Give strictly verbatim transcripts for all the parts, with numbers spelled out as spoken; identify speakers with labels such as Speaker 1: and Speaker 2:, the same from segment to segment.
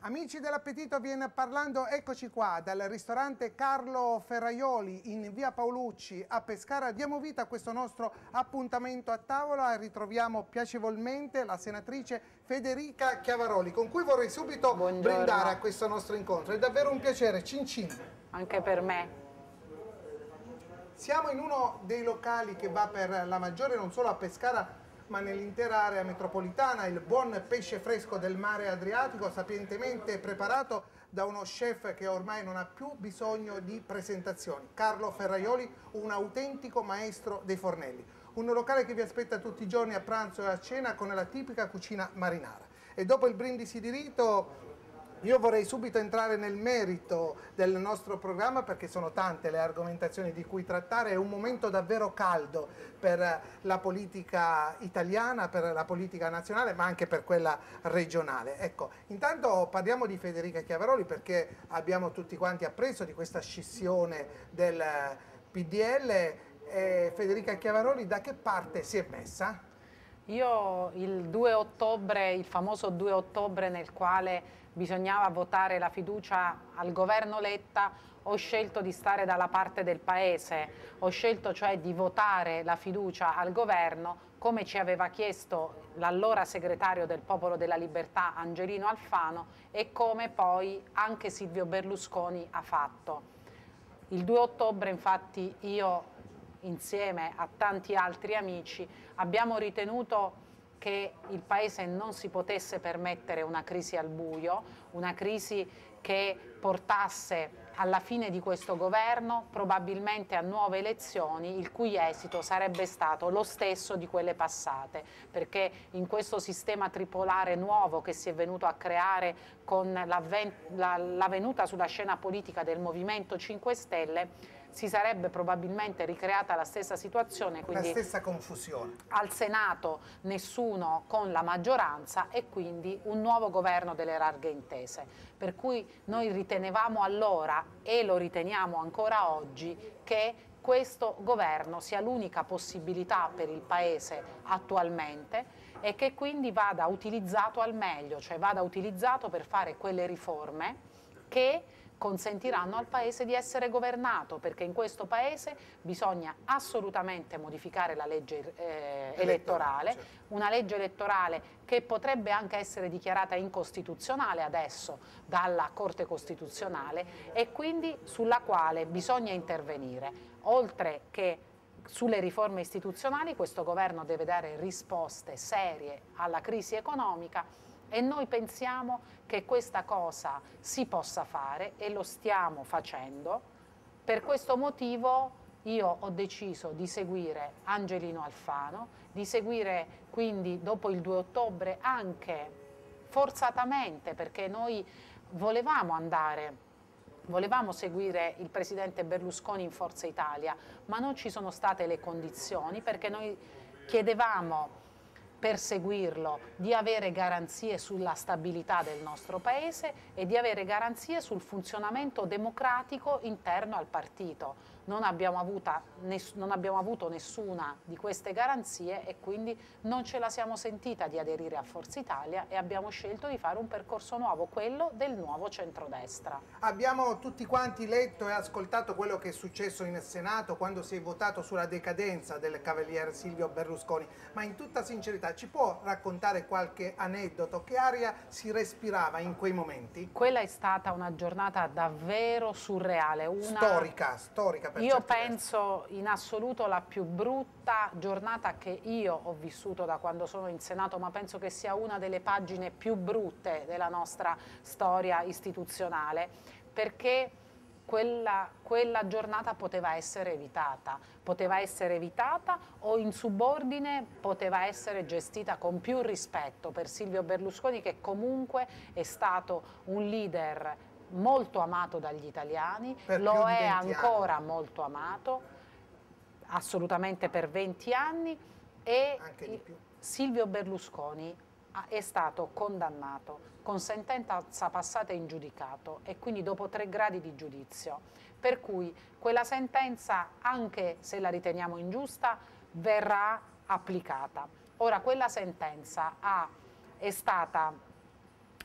Speaker 1: Amici dell'appetito viene parlando, eccoci qua dal ristorante Carlo Ferraioli in via Paolucci a Pescara. Diamo vita a questo nostro appuntamento a tavola e ritroviamo piacevolmente la senatrice Federica Chiavaroli, con cui vorrei subito
Speaker 2: Buongiorno.
Speaker 1: brindare a questo nostro incontro. È davvero un piacere, cin cin.
Speaker 2: Anche per me.
Speaker 1: Siamo in uno dei locali che va per la maggiore non solo a Pescara ma nell'intera area metropolitana, il buon pesce fresco del mare Adriatico, sapientemente preparato da uno chef che ormai non ha più bisogno di presentazioni. Carlo Ferraioli, un autentico maestro dei fornelli. Un locale che vi aspetta tutti i giorni a pranzo e a cena con la tipica cucina marinara. E dopo il brindisi di rito, io vorrei subito entrare nel merito del nostro programma perché sono tante le argomentazioni di cui trattare. È un momento davvero caldo per la politica italiana, per la politica nazionale, ma anche per quella regionale. Ecco, intanto parliamo di Federica Chiavaroli perché abbiamo tutti quanti appreso di questa scissione del P D L. E Federica Chiavaroli da che parte si è messa?
Speaker 2: Io il due ottobre, il famoso due ottobre nel quale bisognava votare la fiducia al governo Letta, ho scelto di stare dalla parte del Paese, ho scelto cioè di votare la fiducia al governo come ci aveva chiesto l'allora segretario del Popolo della Libertà Angelino Alfano e come poi anche Silvio Berlusconi ha fatto. Il due ottobre infatti io insieme a tanti altri amici abbiamo ritenuto che il Paese non si potesse permettere una crisi al buio, una crisi che portasse alla fine di questo governo probabilmente a nuove elezioni, il cui esito sarebbe stato lo stesso di quelle passate, perché in questo sistema tripolare nuovo che si è venuto a creare con la, la, la venuta sulla scena politica del Movimento cinque Stelle si sarebbe probabilmente ricreata la stessa situazione, quindi
Speaker 1: la stessa confusione.
Speaker 2: Al Senato nessuno con la maggioranza e quindi un nuovo governo delle larghe intese. Per cui noi ritenevamo allora e lo riteniamo ancora oggi che questo governo sia l'unica possibilità per il Paese attualmente e che quindi vada utilizzato al meglio, cioè vada utilizzato per fare quelle riforme che consentiranno al Paese di essere governato, perché in questo Paese bisogna assolutamente modificare la legge eh, elettorale, certo. Una legge elettorale che potrebbe anche essere dichiarata incostituzionale adesso dalla Corte Costituzionale e quindi sulla quale bisogna intervenire, oltre che sulle riforme istituzionali. Questo governo deve dare risposte serie alla crisi economica e noi pensiamo che questa cosa si possa fare e lo stiamo facendo. Per questo motivo io ho deciso di seguire Angelino Alfano, di seguire quindi dopo il due ottobre anche forzatamente, perché noi volevamo andare, volevamo seguire il presidente Berlusconi in Forza Italia, ma non ci sono state le condizioni perché noi chiedevamo per seguirlo di avere garanzie sulla stabilità del nostro Paese e di avere garanzie sul funzionamento democratico interno al partito. Non abbiamo, avuta, non abbiamo avuto nessuna di queste garanzie e quindi non ce la siamo sentita di aderire a Forza Italia e abbiamo scelto di fare un percorso nuovo, quello del nuovo centrodestra.
Speaker 1: Abbiamo tutti quanti letto e ascoltato quello che è successo in Senato quando si è votato sulla decadenza del cavaliere Silvio Berlusconi, ma in tutta sincerità ci può raccontare qualche aneddoto? Che aria si respirava in quei momenti?
Speaker 2: Quella è stata una giornata davvero surreale. Una...
Speaker 1: Storica, storica per
Speaker 2: Io penso versi. In assoluto la più brutta giornata che io ho vissuto da quando sono in Senato, ma penso che sia una delle pagine più brutte della nostra storia istituzionale, perché Quella, quella giornata poteva essere evitata, poteva essere evitata o in subordine poteva essere gestita con più rispetto per Silvio Berlusconi, che comunque è stato un leader molto amato dagli italiani, per lo è ancora anni. molto amato, assolutamente per venti anni e
Speaker 1: anche di più.
Speaker 2: Silvio Berlusconi è stato condannato con sentenza passata in giudicato e quindi dopo tre gradi di giudizio, per cui quella sentenza, anche se la riteniamo ingiusta, verrà applicata. Ora, quella sentenza ha, è stata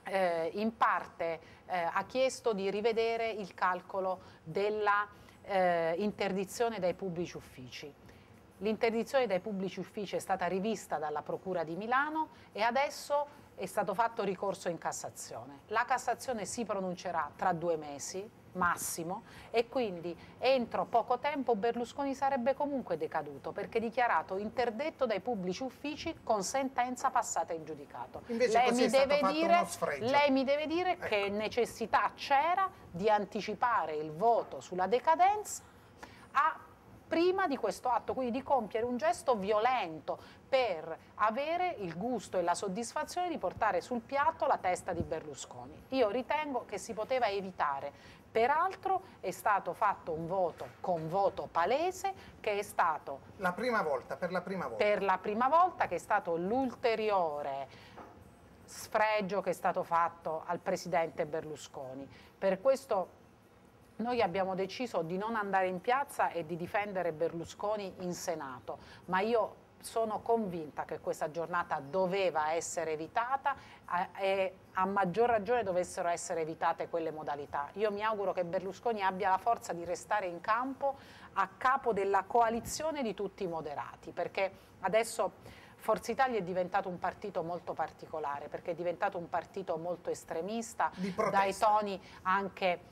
Speaker 2: eh, in parte eh, ha chiesto di rivedere il calcolo della eh, interdizione dai pubblici uffici. L'interdizione dai pubblici uffici è stata rivista dalla Procura di Milano e adesso è stato fatto ricorso in Cassazione. La Cassazione si pronuncerà tra due mesi massimo e quindi entro poco tempo Berlusconi sarebbe comunque decaduto perché dichiarato interdetto dai pubblici uffici con sentenza passata in giudicato.
Speaker 1: Invece
Speaker 2: lei,
Speaker 1: così
Speaker 2: mi
Speaker 1: è stato
Speaker 2: deve
Speaker 1: fatto
Speaker 2: dire,
Speaker 1: uno sfregio.
Speaker 2: lei mi deve dire
Speaker 1: Ecco.
Speaker 2: che necessità c'era di anticipare il voto sulla decadenza a prima di questo atto, quindi di compiere un gesto violento per avere il gusto e la soddisfazione di portare sul piatto la testa di Berlusconi. Io ritengo che si poteva evitare. Peraltro è stato fatto un voto con voto palese che è stato
Speaker 1: La prima volta, per la prima volta.
Speaker 2: per la prima volta, che è stato l'ulteriore sfregio che è stato fatto al presidente Berlusconi. Per questo noi abbiamo deciso di non andare in piazza e di difendere Berlusconi in Senato, ma io sono convinta che questa giornata doveva essere evitata e a maggior ragione dovessero essere evitate quelle modalità. Io mi auguro che Berlusconi abbia la forza di restare in campo a capo della coalizione di tutti i moderati, perché adesso Forza Italia è diventato un partito molto particolare, perché è diventato un partito molto estremista, dai toni anche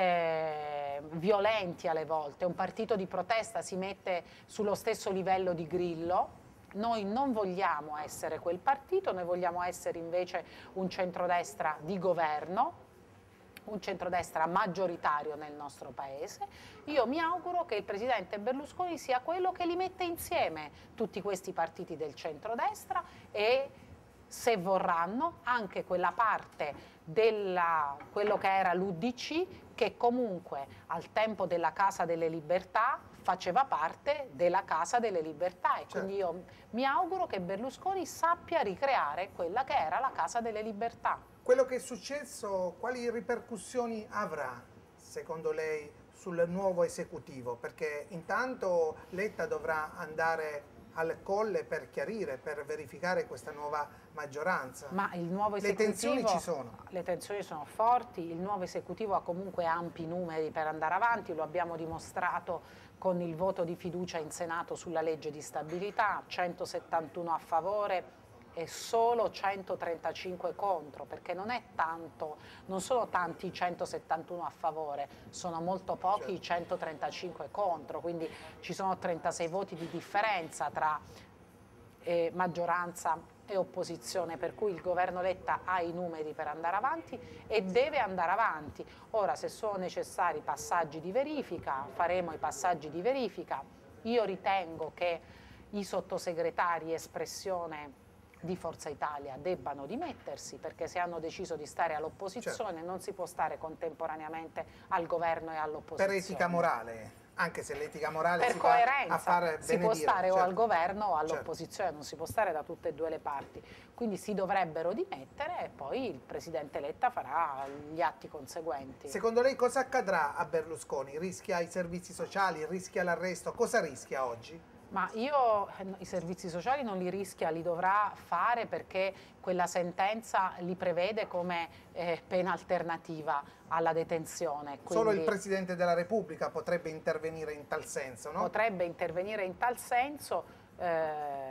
Speaker 2: Eh, violenti alle volte. Un partito di protesta si mette sullo stesso livello di Grillo. Noi non vogliamo essere quel partito, noi vogliamo essere invece un centrodestra di governo, un centrodestra maggioritario nel nostro paese. Io mi auguro che il presidente Berlusconi sia quello che li mette insieme tutti questi partiti del centrodestra e, se vorranno, anche quella parte della quello che era l'U D C, che comunque al tempo della Casa delle Libertà faceva parte della Casa delle Libertà e
Speaker 1: certo.
Speaker 2: Quindi io mi auguro che Berlusconi sappia ricreare quella che era la Casa delle Libertà.
Speaker 1: Quello che è successo, quali ripercussioni avrà, secondo lei, sul nuovo esecutivo? Perché intanto Letta dovrà andare al Colle per chiarire, per verificare questa nuova maggioranza.
Speaker 2: Ma il nuovo
Speaker 1: Le
Speaker 2: esecutivo,
Speaker 1: tensioni ci sono.
Speaker 2: Le tensioni sono forti, il nuovo esecutivo ha comunque ampi numeri per andare avanti, lo abbiamo dimostrato con il voto di fiducia in Senato sulla legge di stabilità, centosettantuno a favore e solo centotrentacinque contro, perché non è tanto, non sono tanti i centosettantuno a favore, sono molto pochi i centotrentacinque contro, quindi ci sono trentasei voti di differenza tra eh, maggioranza e opposizione, per cui il governo Letta ha i numeri per andare avanti e deve andare avanti. Ora, se sono necessari passaggi di verifica, faremo i passaggi di verifica. Io ritengo che i sottosegretari espressione di Forza Italia debbano dimettersi, perché se hanno deciso di stare all'opposizione certo. non si può stare contemporaneamente al governo e all'opposizione.
Speaker 1: Per etica morale, anche se l'etica morale
Speaker 2: per
Speaker 1: si
Speaker 2: coerenza,
Speaker 1: va a far
Speaker 2: si può stare
Speaker 1: certo.
Speaker 2: o al governo o all'opposizione, certo. non si può stare da tutte e due le parti, quindi si dovrebbero dimettere e poi il presidente Letta farà gli atti conseguenti.
Speaker 1: Secondo lei cosa accadrà a Berlusconi? Rischia i servizi sociali, rischia l'arresto, cosa rischia oggi?
Speaker 2: Ma io i servizi sociali non li rischia, li dovrà fare perché quella sentenza li prevede come eh, pena alternativa alla detenzione. Quindi
Speaker 1: solo il Presidente della Repubblica potrebbe intervenire in tal senso, no?
Speaker 2: Potrebbe intervenire in tal senso. Eh,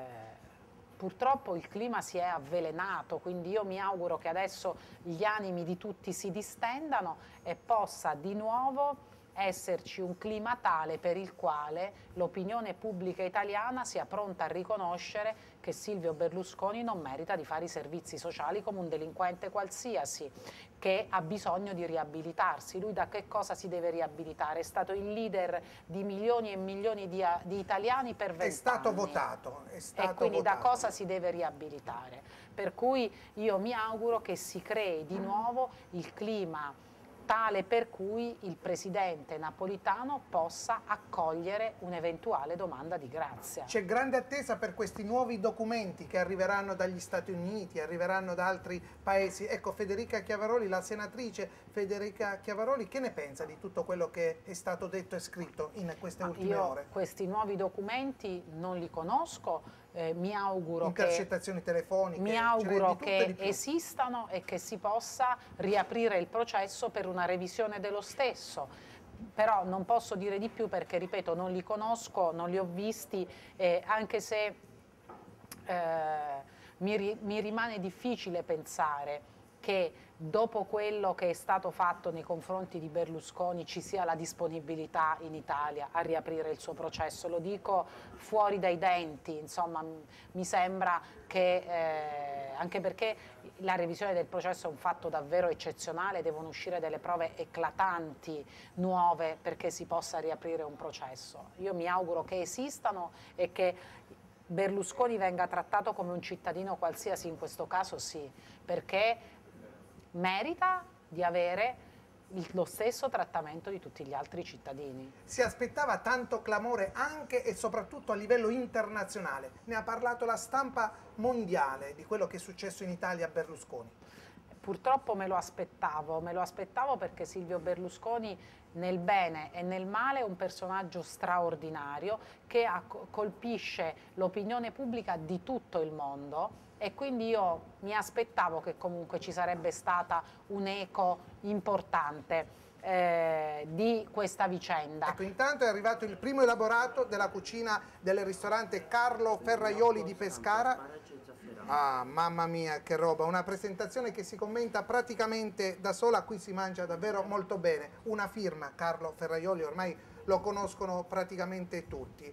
Speaker 2: purtroppo il clima si è avvelenato, quindi io mi auguro che adesso gli animi di tutti si distendano e possa di nuovo esserci un clima tale per il quale l'opinione pubblica italiana sia pronta a riconoscere che Silvio Berlusconi non merita di fare i servizi sociali come un delinquente qualsiasi, che ha bisogno di riabilitarsi. Lui da che cosa si deve riabilitare? È stato il leader di milioni e milioni di, di italiani per vent'anni.
Speaker 1: È stato votato. È stato
Speaker 2: e quindi
Speaker 1: votato.
Speaker 2: da cosa si deve riabilitare? Per cui io mi auguro che si crei di nuovo il clima tale per cui il presidente Napolitano possa accogliere un'eventuale domanda di grazia.
Speaker 1: C'è grande attesa per questi nuovi documenti che arriveranno dagli Stati Uniti, arriveranno da altri paesi. Ecco, Federica Chiavaroli, la senatrice Federica Chiavaroli, che ne pensa di tutto quello che è stato detto e scritto in queste
Speaker 2: Ma
Speaker 1: ultime
Speaker 2: io
Speaker 1: ore?
Speaker 2: Questi nuovi documenti non li conosco, eh, mi auguro
Speaker 1: intercettazioni
Speaker 2: che,
Speaker 1: telefoniche,
Speaker 2: mi auguro che esistano e che si possa riaprire il processo per una revisione dello stesso. Però non posso dire di più perché, ripeto, non li conosco, non li ho visti, eh, anche se eh, mi, ri, mi rimane difficile pensare che dopo quello che è stato fatto nei confronti di Berlusconi ci sia la disponibilità in Italia a riaprire il suo processo. Lo dico fuori dai denti, insomma, mi sembra che, eh, anche perché la revisione del processo è un fatto davvero eccezionale, devono uscire delle prove eclatanti, nuove, perché si possa riaprire un processo. Io mi auguro che esistano e che Berlusconi venga trattato come un cittadino qualsiasi, in questo caso sì, perché merita di avere il, lo stesso trattamento di tutti gli altri cittadini.
Speaker 1: Si aspettava tanto clamore anche e soprattutto a livello internazionale. Ne ha parlato la stampa mondiale di quello che è successo in Italia a Berlusconi.
Speaker 2: Purtroppo me lo aspettavo, me lo aspettavo perché Silvio Berlusconi nel bene e nel male è un personaggio straordinario che colpisce l'opinione pubblica di tutto il mondo e quindi io mi aspettavo che comunque ci sarebbe stata un'eco importante eh, di questa vicenda.
Speaker 1: Ecco, intanto è arrivato il primo elaborato della cucina del ristorante Carlo Ferraioli di Pescara. Ah, mamma mia, che roba, una presentazione che si commenta praticamente da sola, qui si mangia davvero molto bene. Una firma, Carlo Ferraioli, ormai lo conoscono praticamente tutti.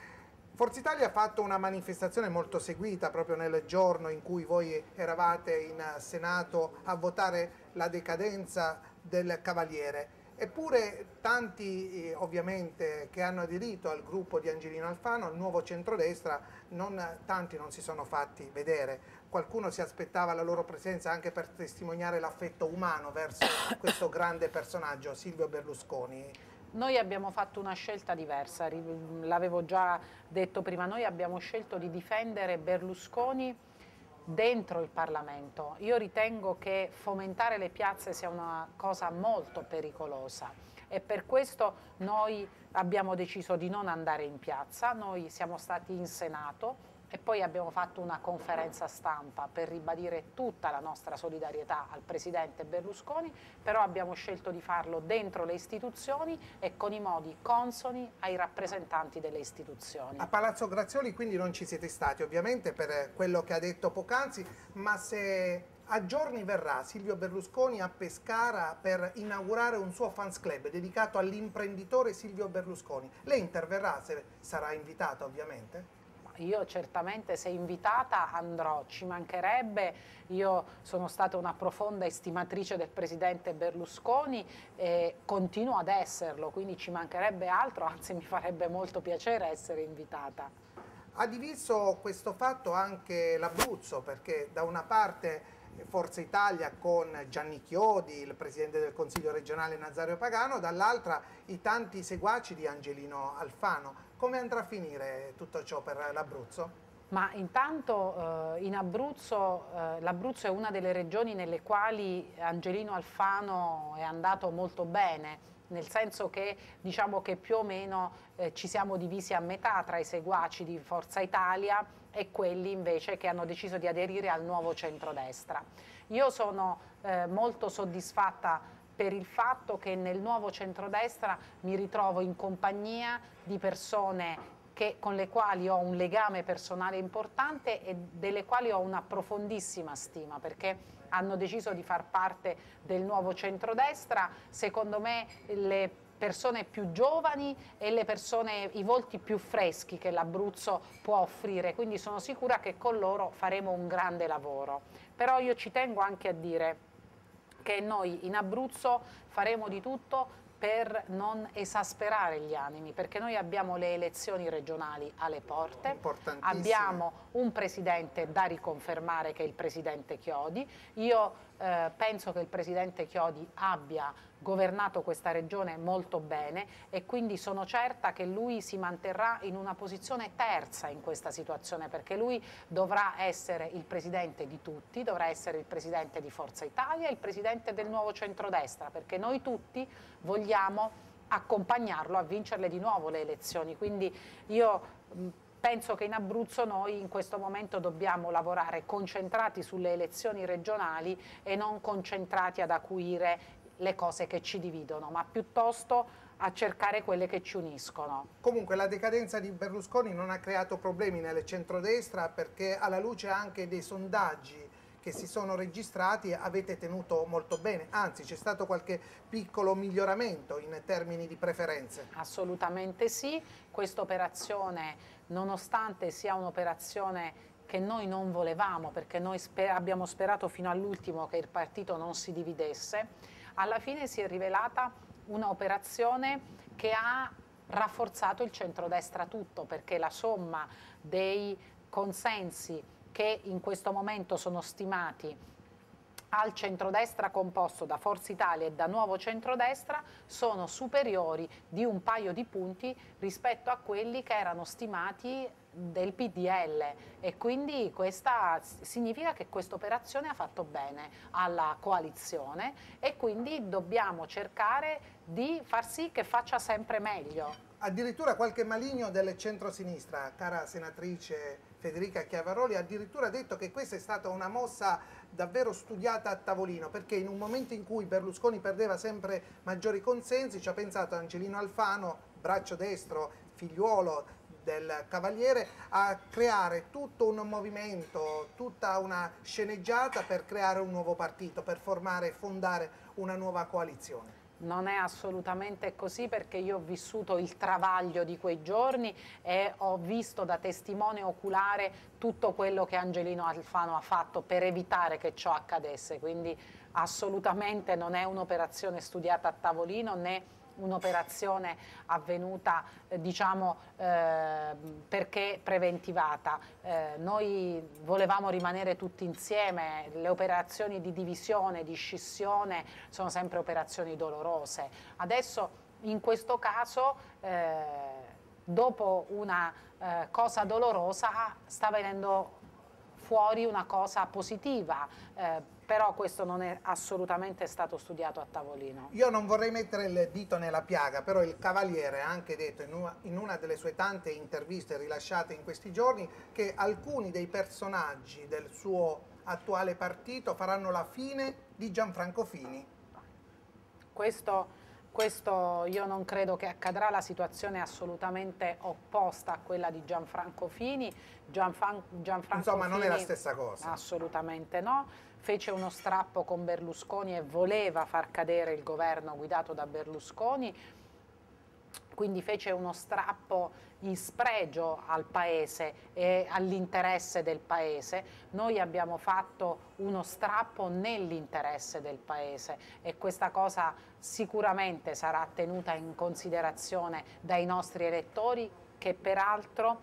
Speaker 1: Forza Italia ha fatto una manifestazione molto seguita proprio nel giorno in cui voi eravate in Senato a votare la decadenza del Cavaliere. Eppure tanti eh, ovviamente che hanno aderito al gruppo di Angelino Alfano, al nuovo centrodestra, non, tanti non si sono fatti vedere. Qualcuno si aspettava la loro presenza anche per testimoniare l'affetto umano verso questo grande personaggio, Silvio Berlusconi.
Speaker 2: Noi abbiamo fatto una scelta diversa, l'avevo già detto prima, noi abbiamo scelto di difendere Berlusconi dentro il Parlamento. Io ritengo che fomentare le piazze sia una cosa molto pericolosa e per questo noi abbiamo deciso di non andare in piazza, noi siamo stati in Senato e poi abbiamo fatto una conferenza stampa per ribadire tutta la nostra solidarietà al Presidente Berlusconi, però abbiamo scelto di farlo dentro le istituzioni e con i modi consoni ai rappresentanti delle istituzioni.
Speaker 1: A Palazzo Grazioli quindi non ci siete stati ovviamente per quello che ha detto poc'anzi, ma se a giorni verrà Silvio Berlusconi a Pescara per inaugurare un suo fans club dedicato all'imprenditore Silvio Berlusconi, lei interverrà se sarà invitata ovviamente?
Speaker 2: Io certamente, se invitata, andrò, ci mancherebbe. Io sono stata una profonda estimatrice del presidente Berlusconi e continuo ad esserlo, quindi ci mancherebbe altro, anzi mi farebbe molto piacere essere invitata.
Speaker 1: Ha diviso questo fatto anche l'Abruzzo, perché da una parte Forza Italia con Gianni Chiodi, il presidente del Consiglio regionale Nazario Pagano, dall'altra i tanti seguaci di Angelino Alfano. Come andrà a finire tutto ciò per l'Abruzzo?
Speaker 2: Ma intanto eh, in Abruzzo, eh, l'Abruzzo è una delle regioni nelle quali Angelino Alfano è andato molto bene, nel senso che diciamo che più o meno eh, ci siamo divisi a metà tra i seguaci di Forza Italia e quelli invece che hanno deciso di aderire al nuovo centrodestra. Io sono eh, molto soddisfatta per il fatto che nel nuovo centrodestra mi ritrovo in compagnia di persone che, con le quali ho un legame personale importante e delle quali ho una profondissima stima, perché hanno deciso di far parte del nuovo centrodestra, secondo me le persone più giovani e le persone, i volti più freschi che l'Abruzzo può offrire, quindi sono sicura che con loro faremo un grande lavoro. Però io ci tengo anche a dire che noi in Abruzzo faremo di tutto per non esasperare gli animi, perché noi abbiamo le elezioni regionali alle porte, abbiamo un presidente da riconfermare che è il presidente Chiodi. Io eh, penso che il presidente Chiodi abbia governato questa regione molto bene e quindi sono certa che lui si manterrà in una posizione terza in questa situazione, perché lui dovrà essere il presidente di tutti, dovrà essere il presidente di Forza Italia e il presidente del nuovo centrodestra, perché noi tutti vogliamo accompagnarlo a vincerle di nuovo le elezioni. Quindi io mh, penso che in Abruzzo noi in questo momento dobbiamo lavorare concentrati sulle elezioni regionali e non concentrati ad acuire le cose che ci dividono, ma piuttosto a cercare quelle che ci uniscono.
Speaker 1: Comunque la decadenza di Berlusconi non ha creato problemi nel centrodestra, perché alla luce anche dei sondaggi che si sono registrati avete tenuto molto bene, anzi c'è stato qualche piccolo miglioramento in termini di preferenze.
Speaker 2: Assolutamente sì, questa operazione, nonostante sia un'operazione che noi non volevamo, perché noi sper- abbiamo sperato fino all'ultimo che il partito non si dividesse, alla fine si è rivelata un'operazione che ha rafforzato il centrodestra tutto, perché la somma dei consensi che in questo momento sono stimati al centrodestra composto da Forza Italia e da Nuovo Centrodestra sono superiori di un paio di punti rispetto a quelli che erano stimati del P D L, e quindi questa significa che questa operazione ha fatto bene alla coalizione e quindi dobbiamo cercare di far sì che faccia sempre meglio.
Speaker 1: Addirittura qualche maligno del centrosinistra, cara senatrice Federica Chiavaroli, ha addirittura detto che questa è stata una mossa davvero studiata a tavolino, perché in un momento in cui Berlusconi perdeva sempre maggiori consensi ci ha pensato Angelino Alfano, braccio destro, figliuolo del Cavaliere, a creare tutto un movimento, tutta una sceneggiata per creare un nuovo partito, per formare e fondare una nuova coalizione.
Speaker 2: Non è assolutamente così, perché io ho vissuto il travaglio di quei giorni e ho visto da testimone oculare tutto quello che Angelino Alfano ha fatto per evitare che ciò accadesse, quindi assolutamente non è un'operazione studiata a tavolino né un'operazione avvenuta eh, diciamo eh, perché preventivata. Eh, noi volevamo rimanere tutti insieme, le operazioni di divisione, di scissione sono sempre operazioni dolorose. Adesso in questo caso eh, dopo una eh, cosa dolorosa sta venendo fuori una cosa positiva, eh, però questo non è assolutamente stato studiato a tavolino.
Speaker 1: Io non vorrei mettere il dito nella piaga, però il Cavaliere ha anche detto in una, in una delle sue tante interviste rilasciate in questi giorni che alcuni dei personaggi del suo attuale partito faranno la fine di Gianfranco Fini.
Speaker 2: Questo... Questo io non credo che accadrà, la situazione è assolutamente opposta a quella di Gianfranco Fini. Gianfran Gianfranco
Speaker 1: Insomma, non
Speaker 2: Fini,
Speaker 1: è la stessa cosa.
Speaker 2: Assolutamente no. Fece uno strappo con Berlusconi e voleva far cadere il governo guidato da Berlusconi, quindi fece uno strappo in spregio al Paese e all'interesse del Paese. Noi abbiamo fatto uno strappo nell'interesse del Paese e questa cosa sicuramente sarà tenuta in considerazione dai nostri elettori, che peraltro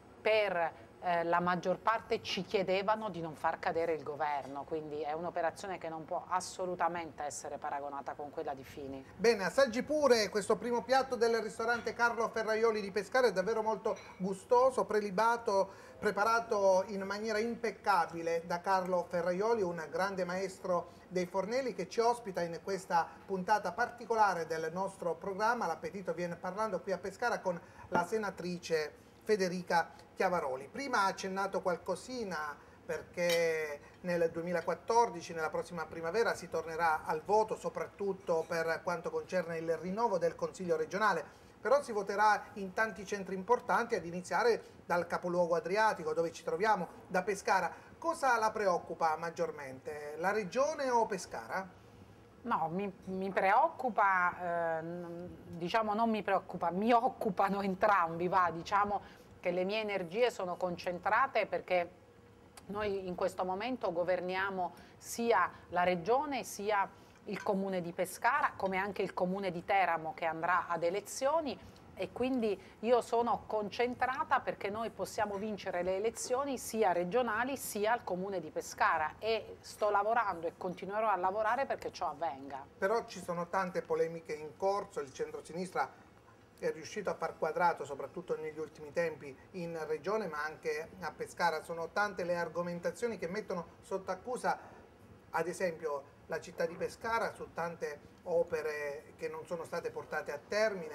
Speaker 2: per eh, la maggior parte ci chiedevano di non far cadere il governo, quindi è un'operazione che non può assolutamente essere paragonata con quella di Fini.
Speaker 1: Bene, assaggi pure questo primo piatto del ristorante Carlo Ferraioli di Pescara, è davvero molto gustoso, prelibato, preparato in maniera impeccabile da Carlo Ferraioli, un grande maestro dei fornelli che ci ospita in questa puntata particolare del nostro programma. L'appetito viene parlando qui a Pescara con la senatrice Federica Chiavaroli. Prima ha accennato qualcosina perché nel duemilaquattordici, nella prossima primavera, si tornerà al voto, soprattutto per quanto concerne il rinnovo del Consiglio regionale, però si voterà in tanti centri importanti, ad iniziare dal capoluogo adriatico dove ci troviamo, da Pescara. Cosa la preoccupa maggiormente, la regione o Pescara?
Speaker 2: No, mi, mi preoccupa, eh, diciamo non mi preoccupa, mi occupano entrambi, va, diciamo che le mie energie sono concentrate perché noi in questo momento governiamo sia la regione sia il comune di Pescara, come anche il comune di Teramo che andrà ad elezioni, e quindi io sono concentrata perché noi possiamo vincere le elezioni sia regionali sia al comune di Pescara, e sto lavorando e continuerò a lavorare perché ciò avvenga.
Speaker 1: Però ci sono tante polemiche in corso, il centrosinistra è riuscito a far quadrato soprattutto negli ultimi tempi in regione ma anche a Pescara, sono tante le argomentazioni che mettono sotto accusa ad esempio la città di Pescara su tante opere che non sono state portate a termine,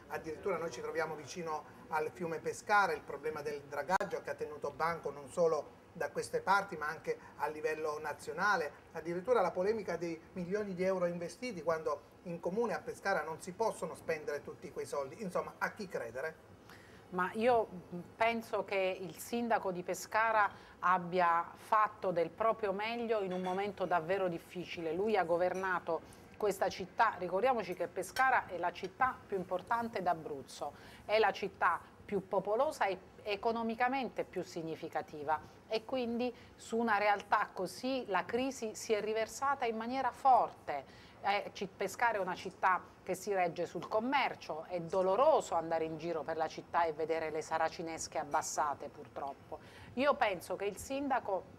Speaker 1: addirittura noi ci troviamo vicino al fiume Pescara, il problema del dragaggio che ha tenuto banco non solo da queste parti ma anche a livello nazionale, addirittura la polemica dei milioni di euro investiti quando in comune a Pescara non si possono spendere tutti quei soldi, insomma a chi credere?
Speaker 2: Ma io penso che il sindaco di Pescara abbia fatto del proprio meglio in un momento davvero difficile. Lui ha governato questa città, ricordiamoci che Pescara è la città più importante d'Abruzzo, è la città più popolosa e economicamente più significativa e quindi su una realtà così la crisi si è riversata in maniera forte. Eh, Pescara è una città che si regge sul commercio, è doloroso andare in giro per la città e vedere le saracinesche abbassate purtroppo. Io penso che il sindaco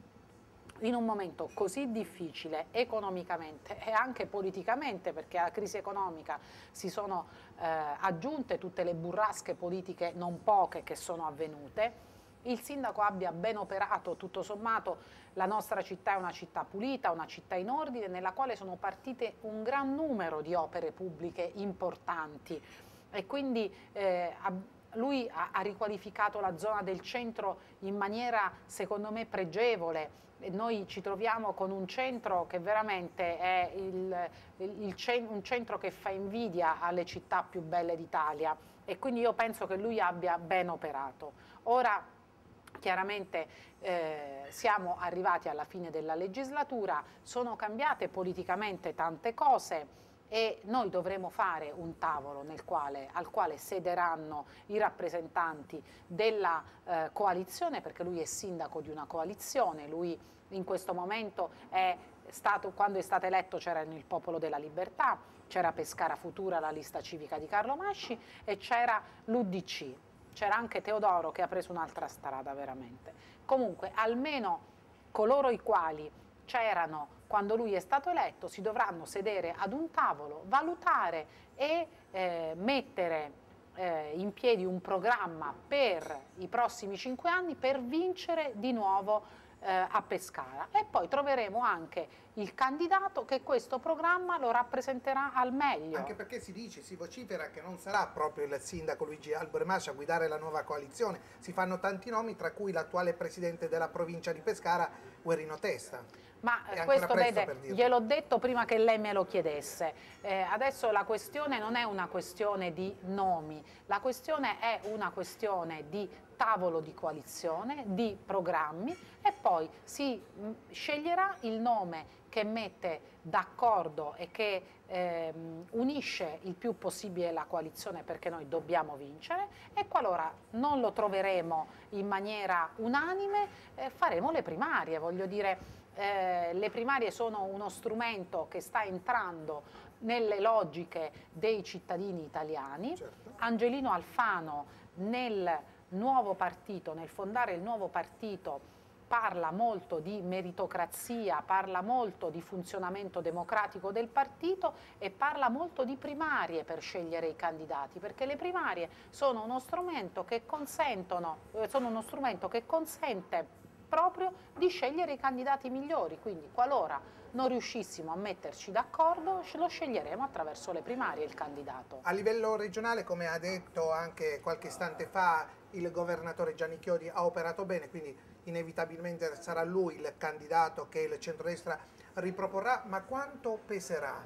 Speaker 2: in un momento così difficile economicamente e anche politicamente, perché alla crisi economica si sono eh, aggiunte tutte le burrasche politiche non poche che sono avvenute, il sindaco abbia ben operato. Tutto sommato la nostra città è una città pulita, una città in ordine, nella quale sono partite un gran numero di opere pubbliche importanti e quindi eh, lui ha, ha riqualificato la zona del centro in maniera secondo me pregevole. Noi ci troviamo con un centro che veramente è il, il, il, un centro che fa invidia alle città più belle d'Italia e quindi io penso che lui abbia ben operato. Ora chiaramente eh, siamo arrivati alla fine della legislatura, sono cambiate politicamente tante cose e noi dovremo fare un tavolo nel quale, al quale sederanno i rappresentanti della eh, coalizione, perché lui è sindaco di una coalizione, lui in questo momento è stato, quando è stato eletto c'era il Popolo della Libertà, c'era Pescara Futura, la lista civica di Carlo Masci e c'era l'U D C, c'era anche Teodoro che ha preso un'altra strada veramente. Comunque almeno coloro i quali c'erano quando lui è stato eletto si dovranno sedere ad un tavolo, valutare e eh, mettere eh, in piedi un programma per i prossimi cinque anni per vincere di nuovo eh, a Pescara e poi troveremo anche il candidato che questo programma lo rappresenterà al meglio.
Speaker 1: Anche perché si dice, si vocifera che non sarà proprio il sindaco Luigi Albermasci a guidare la nuova coalizione, si fanno tanti nomi tra cui l'attuale presidente della provincia di Pescara, Guerrino Testa.
Speaker 2: Ma questo vede, gliel'ho detto prima che lei me lo chiedesse, eh, adesso la questione non è una questione di nomi, la questione è una questione di tavolo di coalizione, di programmi e poi si mh, sceglierà il nome che mette d'accordo e che eh, unisce il più possibile la coalizione perché noi dobbiamo vincere e qualora non lo troveremo in maniera unanime eh, faremo le primarie, voglio dire. Eh, le primarie sono uno strumento che sta entrando nelle logiche dei cittadini italiani.
Speaker 1: Certo.
Speaker 2: Angelino Alfano nel nuovo partito, nel fondare il nuovo partito, parla molto di meritocrazia, parla molto di funzionamento democratico del partito e parla molto di primarie per scegliere i candidati, perché le primarie sono uno strumento che consentono, eh, sono uno strumento che consente proprio di scegliere i candidati migliori, quindi qualora non riuscissimo a metterci d'accordo lo sceglieremo attraverso le primarie il candidato.
Speaker 1: A livello regionale, come ha detto anche qualche istante fa il governatore Gianni Chiodi, ha operato bene, quindi inevitabilmente sarà lui il candidato che il centrodestra riproporrà, ma quanto peserà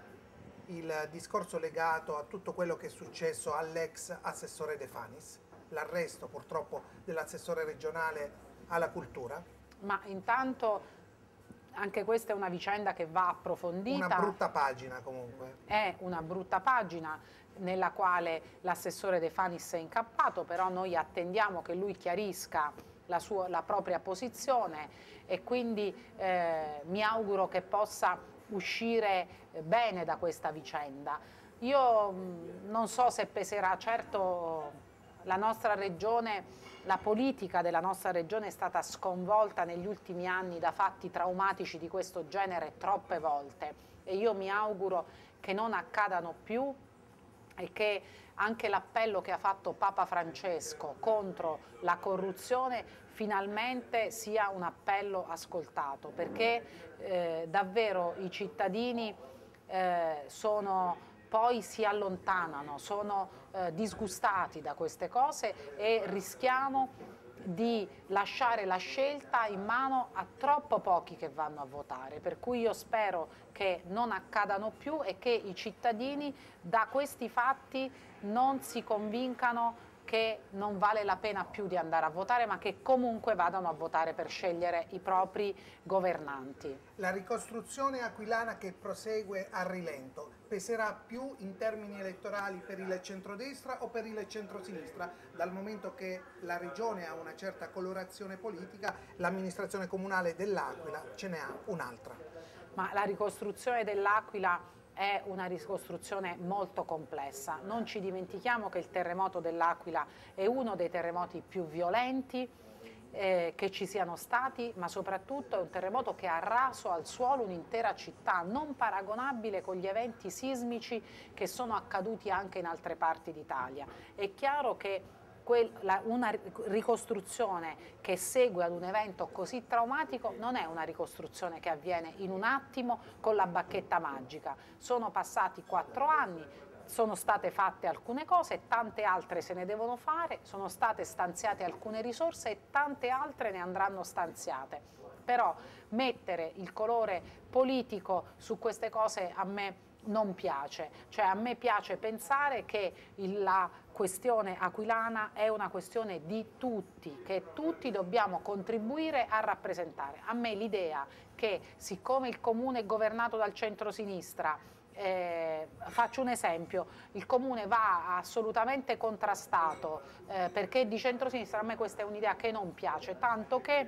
Speaker 1: il discorso legato a tutto quello che è successo all'ex assessore De Fanis, l'arresto purtroppo dell'assessore regionale alla cultura?
Speaker 2: Ma intanto anche questa è una vicenda che va approfondita.
Speaker 1: Una brutta pagina comunque.
Speaker 2: È una brutta pagina nella quale l'assessore De Fanis è incappato, però noi attendiamo che lui chiarisca la, sua, la propria posizione e quindi eh, mi auguro che possa uscire bene da questa vicenda. Io mh, non so se peserà, certo la nostra regione, la politica della nostra regione è stata sconvolta negli ultimi anni da fatti traumatici di questo genere troppe volte e io mi auguro che non accadano più e che anche l'appello che ha fatto Papa Francesco contro la corruzione finalmente sia un appello ascoltato, perché eh, davvero i cittadini eh, sono poi si allontanano, sono eh, disgustati da queste cose e rischiamo di lasciare la scelta in mano a troppo pochi che vanno a votare, per cui io spero che non accadano più e che i cittadini da questi fatti non si convincano che non vale la pena più di andare a votare, ma che comunque vadano a votare per scegliere i propri governanti.
Speaker 1: La ricostruzione aquilana che prosegue a rilento peserà più in termini elettorali per il centrodestra o per il centrosinistra, dal momento che la regione ha una certa colorazione politica, l'amministrazione comunale dell'Aquila ce ne ha un'altra.
Speaker 2: Ma la ricostruzione dell'Aquila è una ricostruzione molto complessa. Non ci dimentichiamo che il terremoto dell'Aquila è uno dei terremoti più violenti eh, che ci siano stati, ma soprattutto è un terremoto che ha raso al suolo un'intera città, non paragonabile con gli eventi sismici che sono accaduti anche in altre parti d'Italia. È chiaro che una ricostruzione che segue ad un evento così traumatico non è una ricostruzione che avviene in un attimo con la bacchetta magica. Sono passati quattro anni, sono state fatte alcune cose, tante altre se ne devono fare, sono state stanziate alcune risorse e tante altre ne andranno stanziate. Però mettere il colore politico su queste cose a me non piace, cioè a me piace pensare che la questione aquilana è una questione di tutti, che tutti dobbiamo contribuire a rappresentare. A me l'idea che siccome il comune è governato dal centrosinistra, eh, faccio un esempio, il comune va assolutamente contrastato eh, perché è di centrosinistra, a me questa è un'idea che non piace, tanto che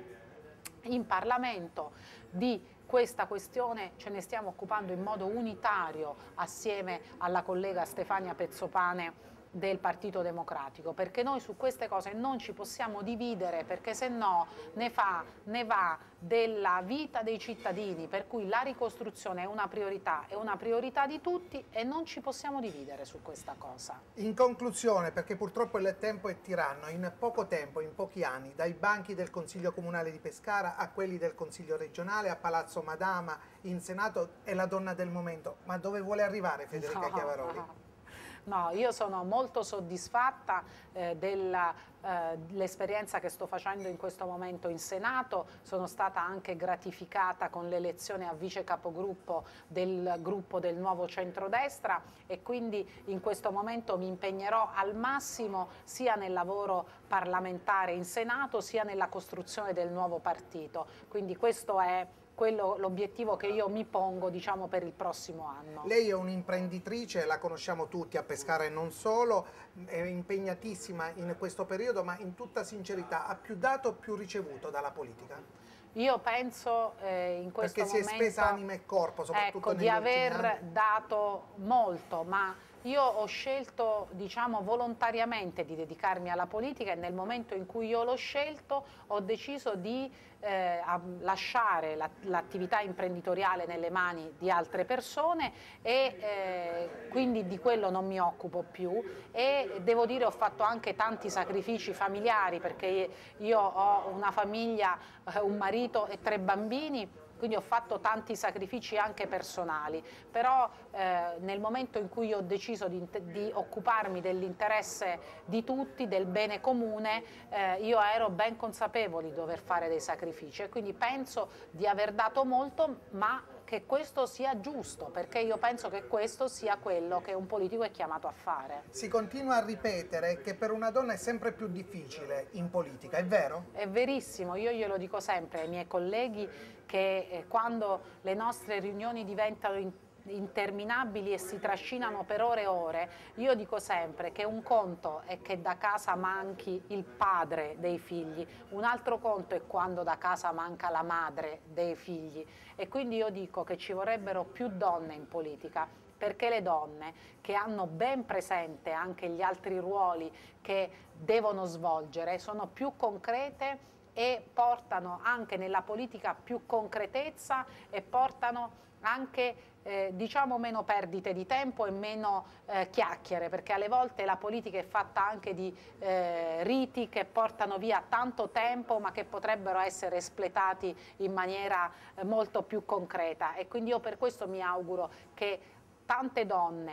Speaker 2: in Parlamento di questa questione ce ne stiamo occupando in modo unitario assieme alla collega Stefania Pezzopane del Partito Democratico, perché noi su queste cose non ci possiamo dividere, perché se no ne, fa, ne va della vita dei cittadini, per cui la ricostruzione è una priorità, è una priorità di tutti e non ci possiamo dividere su questa cosa.
Speaker 1: In conclusione, perché purtroppo il tempo è tiranno, in poco tempo, in pochi anni, dai banchi del Consiglio Comunale di Pescara a quelli del Consiglio Regionale, a Palazzo Madama, in Senato, è la donna del momento. Ma dove vuole arrivare Federica
Speaker 2: No,
Speaker 1: Chiavaroli?
Speaker 2: No. No, io sono molto soddisfatta eh, dell'esperienza eh, che sto facendo in questo momento in Senato, sono stata anche gratificata con l'elezione a vice capogruppo del gruppo del Nuovo Centrodestra e quindi in questo momento mi impegnerò al massimo sia nel lavoro parlamentare in Senato sia nella costruzione del nuovo partito, quindi questo è l'obiettivo che io mi pongo, diciamo, per il prossimo anno.
Speaker 1: Lei è un'imprenditrice, la conosciamo tutti a Pescara e non solo, è impegnatissima in questo periodo, ma in tutta sincerità ha più dato o più ricevuto dalla politica?
Speaker 2: Io penso eh, in questo
Speaker 1: Perché
Speaker 2: momento...
Speaker 1: Perché si è spesa anima e corpo, soprattutto
Speaker 2: ecco,
Speaker 1: negli
Speaker 2: di aver
Speaker 1: anni.
Speaker 2: dato molto, ma io ho scelto, diciamo, volontariamente di dedicarmi alla politica e nel momento in cui io l'ho scelto ho deciso di eh, lasciare l'attività imprenditoriale nelle mani di altre persone e eh, quindi di quello non mi occupo più e devo dire ho fatto anche tanti sacrifici familiari perché io ho una famiglia, un marito e tre bambini. Quindi ho fatto tanti sacrifici anche personali, però eh, nel momento in cui ho deciso di, di occuparmi dell'interesse di tutti, del bene comune, eh, io ero ben consapevole di dover fare dei sacrifici e quindi penso di aver dato molto, ma che questo sia giusto, perché io penso che questo sia quello che un politico è chiamato a fare.
Speaker 1: Si continua a ripetere che per una donna è sempre più difficile in politica, è vero?
Speaker 2: È verissimo, io glielo dico sempre ai miei colleghi che eh, quando le nostre riunioni diventano in interminabili e si trascinano per ore e ore, io dico sempre che un conto è che da casa manchi il padre dei figli, un altro conto è quando da casa manca la madre dei figli e quindi io dico che ci vorrebbero più donne in politica perché le donne che hanno ben presente anche gli altri ruoli che devono svolgere sono più concrete e portano anche nella politica più concretezza e portano anche eh, diciamo meno perdite di tempo e meno eh, chiacchiere, perché alle volte la politica è fatta anche di eh, riti che portano via tanto tempo ma che potrebbero essere espletati in maniera eh, molto più concreta e quindi io per questo mi auguro che tante donne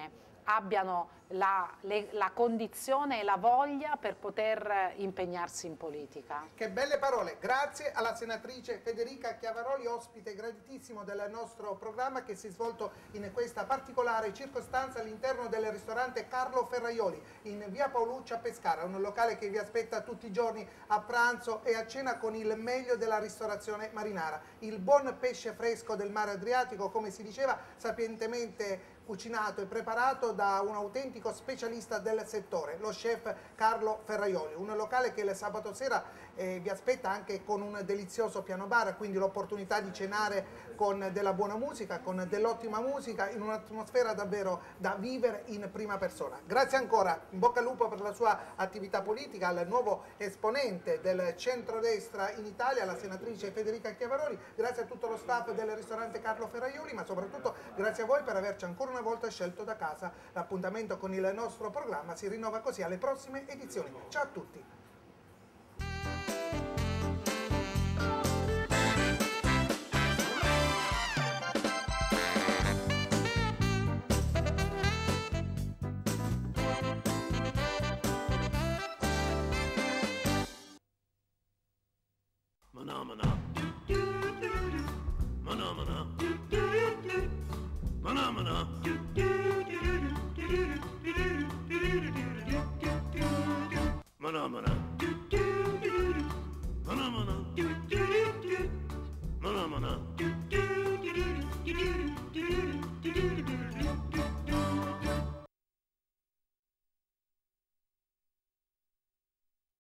Speaker 2: abbiano la, le, la condizione e la voglia per poter impegnarsi in politica.
Speaker 1: Che belle parole, grazie alla senatrice Federica Chiavaroli, ospite graditissimo del nostro programma che si è svolto in questa particolare circostanza all'interno del ristorante Carlo Ferraioli in via Paolucci a Pescara, un locale che vi aspetta tutti i giorni a pranzo e a cena con il meglio della ristorazione marinara, il buon pesce fresco del mare Adriatico, come si diceva, sapientemente cucinato e preparato da un autentico specialista del settore, lo chef Carlo Ferraioli, un locale che il sabato sera eh, vi aspetta anche con un delizioso piano bar, quindi l'opportunità di cenare con della buona musica, con dell'ottima musica, in un'atmosfera davvero da vivere in prima persona. Grazie ancora, in bocca al lupo per la sua attività politica, al nuovo esponente del centrodestra in Italia, la senatrice Federica Chiavaroli, grazie a tutto lo staff del ristorante Carlo Ferraioli, ma soprattutto grazie a voi per averci ancora una volta scelto da casa. L'appuntamento con il nostro programma si rinnova così alle prossime edizioni. Ciao a tutti!
Speaker 3: Mana mana. Mana mana. Mana mana.